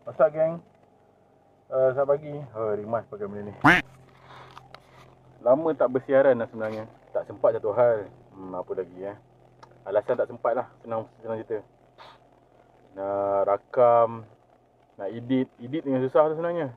Masak geng. Selamat pagi. Rimas pakai benda ni. Lama tak bersiaran lah sebenarnya. Tak sempat satu hal. Apa lagi alasan tak sempat lah. Senang cerita. Nak rakam, nak edit dengan susah tu sebenarnya.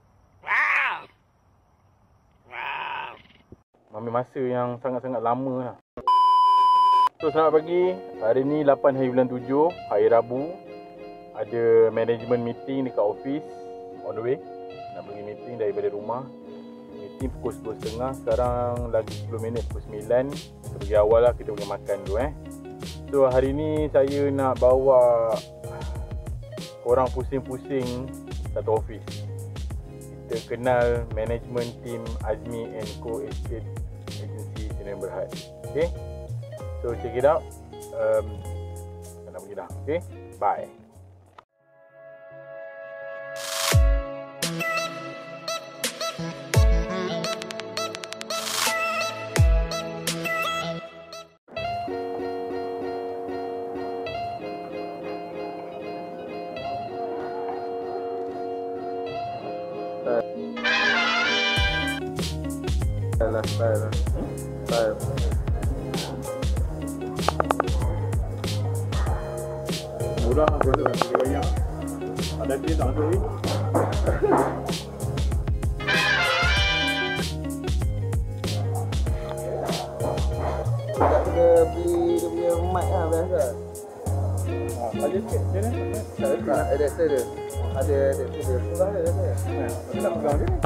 Ambil masa yang sangat-sangat lama lah. So selamat pagi. Hari ni 8 hari bulan 7, hari Rabu. Ada management meeting dekat office. On the way. Nak pergi meeting daripada rumah. Meeting pukul 10.30. Sekarang lagi 10 minit pukul 9. Kita pergi awal lah, kita pergi makan dulu So hari ni saya nak bawa korang pusing-pusing satu office. Kita kenal management team Azmi Co Estate Agency Sdn Bhd. Okay, so check it out. Nak pergi dah. Okay, bye. Style. Murah aku rasa nak beli banyak. Ada dia tak masuk ni. Tak kena beli dia punya mic lah biasa. Ada sikit je ni. Tak adapter dia. Ada adapter dia. Surah dia kata. Aku tak pegang je ni.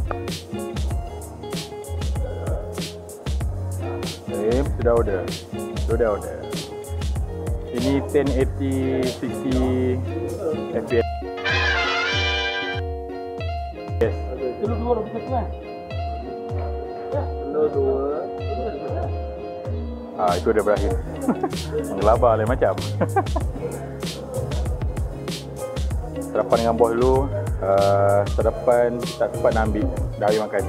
Sudah order. Ini 1080 60 fps. Yes. Dulu dua dah bisa kan? Ya, dulu dua. Itu dah berakhir. Mengelabah lain macam. Sarapan dengan bos dulu. Sarapan tak sempat nak ambil. Dah habis makan.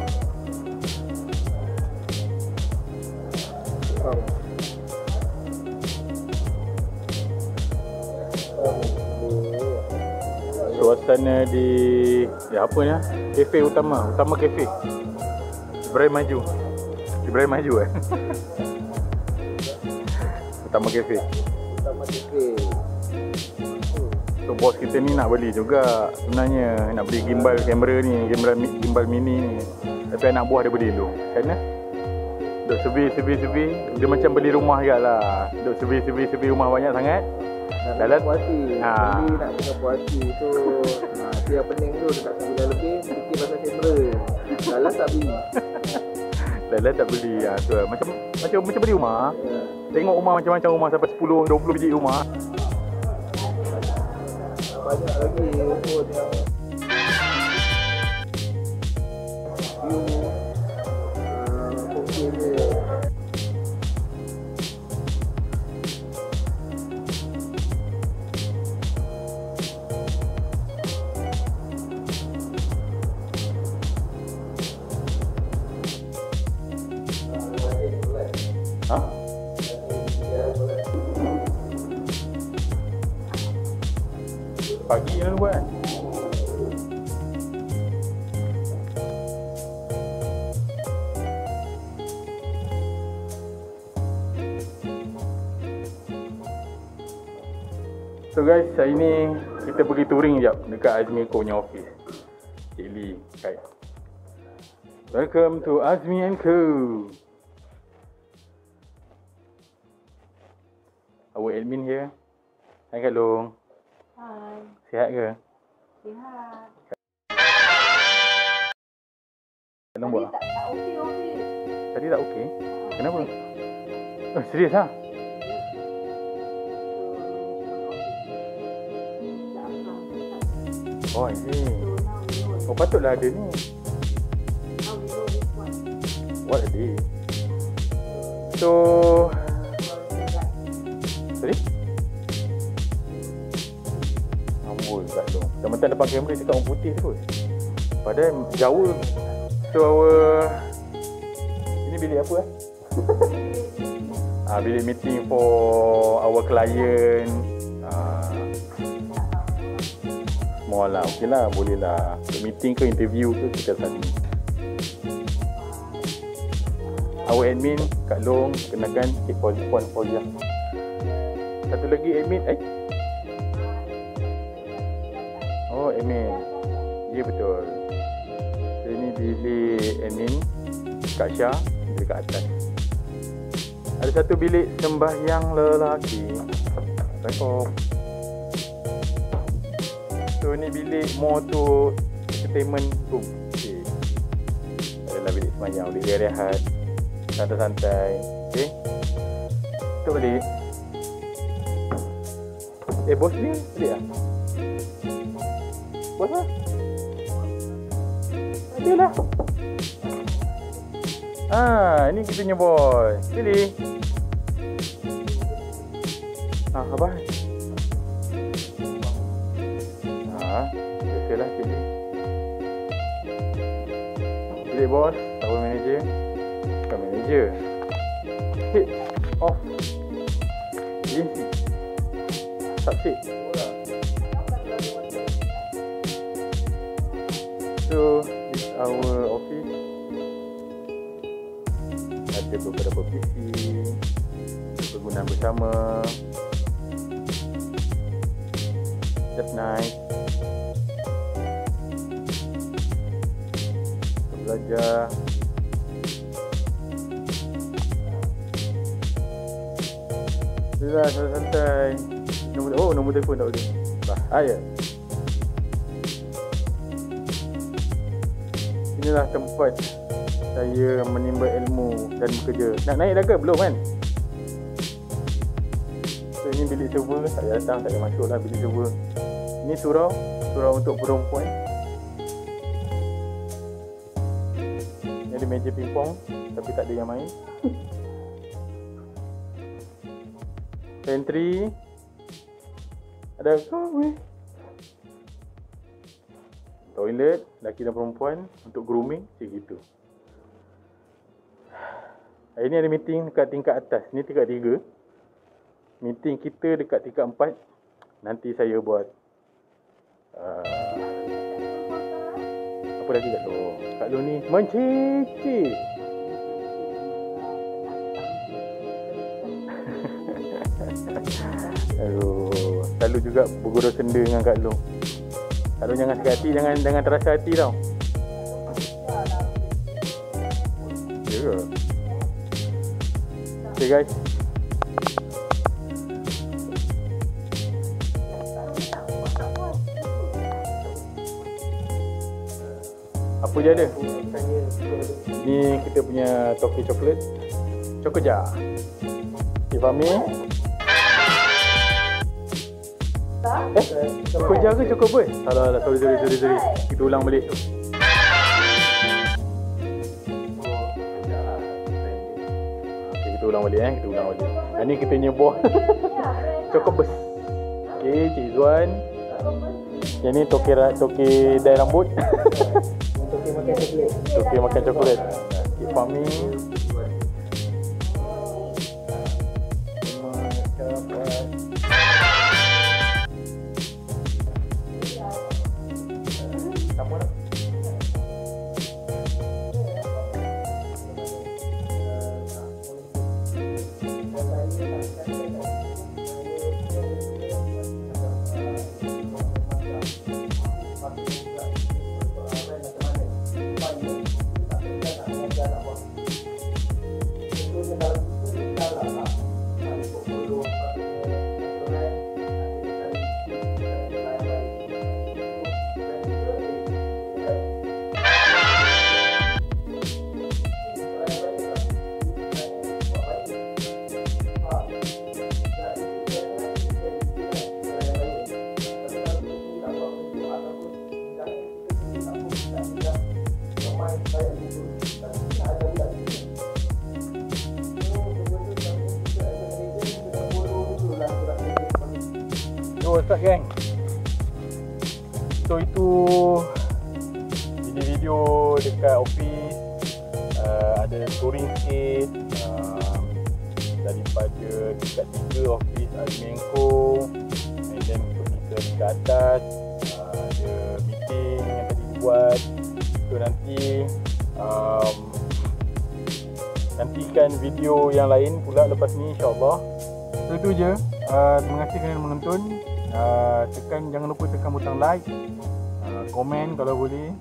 Suasana di apa ni? Kafe utama kafe. Ibrahim maju. Utama kafe. So bos kita ni nak beli juga sebenarnya, nak beli gimbal kamera ni, gimbal mini ni. Tapi anak buah dia beli dulu. Kan duk survey. Dia macam beli rumah jugalah. Duk survey rumah banyak sangat. Dalam puasi. Beli nak tengah puasi. So dia pening tu dekat sebulan lebih fikir pasal kamera. Dalam tak beli. Dalam tak beli. Tu macam beli rumah. Tengok rumah macam-macam rumah sampai 10 20 biji rumah. Banyak lagi pun yang okey je. Pagi yang buat. So guys, hari ni kita pergi touring sekejap dekat Azmi Co punya office. Cik Lee, right. Welcome to Azmi Co. Our admin here. Hai Kak Long. Hai. Sihat ke? Sihat. Tadi buat? Tak okey. Tadi tak okey? Kenapa? Serius lah? Oh, I see. Oh, patutlah ada ni. What a day. So, sorry? Ambul kat tu. Teman-teman depan kamera cakap orang putih terus. Padahal jauh. So, ini bilik apa bilik meeting for our client. small lah. Okey lah, boleh lah. Meeting ke interview ke kita tadi. Our admin Kak Long, kenakan Cik Puan Fauzia. Satu lagi admin Oh, admin. Ya, betul. So, ini bilik admin Kak Syah dekat atas. Ada satu bilik sembahyang lelaki. Assalamualaikum. So ni bilik more to entertainment room. Okay. Adalah bilik sembahyang, boleh rehat santai-santai. Okay. Tutup balik. Bos ni balik lah. Bos lah. Ada lah. Ini kita punya bos. Pilih. Abang. Biasalah pilih. Pilih bos, tower manager. Bukan manager. Hit off. Agency. Subsit. So, this is our office. Ada beberapa PC pergunaan bersama. Just nice. Kita belajar. Sudah santai. Nombor telefon tak boleh. Bahaya. Inilah tempat saya menimba ilmu dan bekerja. Nak naik dah ke? Belum kan? So ini bilik server. Tak payah datang, tak payah masuk lah bilik server. Ini surau untuk perempuan. Ini ada meja pingpong, tapi tak ada yang main. Pantry. Ada kau toilet, lelaki dan perempuan untuk grooming, macam gitu. Hari ni ada meeting dekat tingkat atas. Ni tingkat 3. Meeting kita dekat tingkat 4. Nanti saya buat apa lagi Kak Long? Kak Long ni mencicit. Aduh, selalu juga bergurau senda dengan Kak Long. Kak Long jangan sakit hati, jangan terasa hati tau. Ya. Okay guys. Apa je ada? Ni kita punya toke coklat. Cokoja. Cik Fahmi. Cokoja ke cokobus? Salah, sorry. Kita ulang balik. Okay, kita ulang balik. Ni kita punya buah. Cokobus. Okay, Cik Zuan. Yang ni toke dai rambut. Toke makan coklat. Cik Fahmi. What's up gang? So itu video dekat office. Ada touring sikit daripada dekat 3 office Azmi Co, and then untuk kita dekat atas ada nanti nantikan video yang lain pula lepas ni, insyaAllah. So itu je. Terima kasih kerana menonton. Jangan lupa tekan butang like, komen kalau boleh,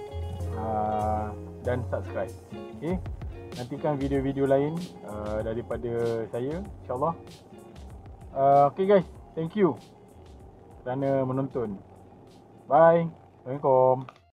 dan subscribe. Okay? Nantikan video-video lain daripada saya, insyaAllah. Okay guys, thank you kerana menonton. Bye. Assalamualaikum.